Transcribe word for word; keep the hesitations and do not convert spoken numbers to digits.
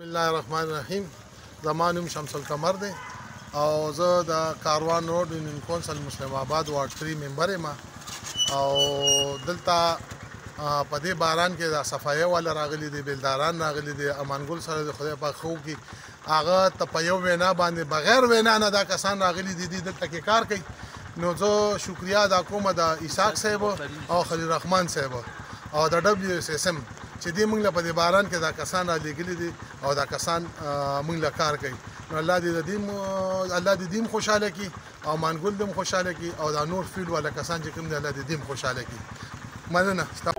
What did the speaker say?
الله الرحمن الرحیم. زما نوم شمس القمر دی او زه د کاروان روډ یونین کونسل مسلم آباد وارډ تھری ممبر یم او دلته په دې باران کې د صفایي والا راغلي دي، بیلداران راغلي دي، امانګل سره د خدای پاک خو کې هغه ته په یو وینا باندې بغیر وینا نه دا کسان راغلي دي دي دلته کې کار کوي. نو زه شکریا ادا کوم د اسحاق صاحب او خلیل رحمان صاحب او د ډبلیو اس اس ام چې دې موږ له په دې باران کې دا کسان را لېږلي دي او دا کسان موږ له کار کوي. نو الله دې د دې الله دې دې خوشاله کړي او مانګل دې خوشاله کړي او دا نور فیلډ والا کسان چې کوم دي الله دې دې خوشاله کړي. مننه.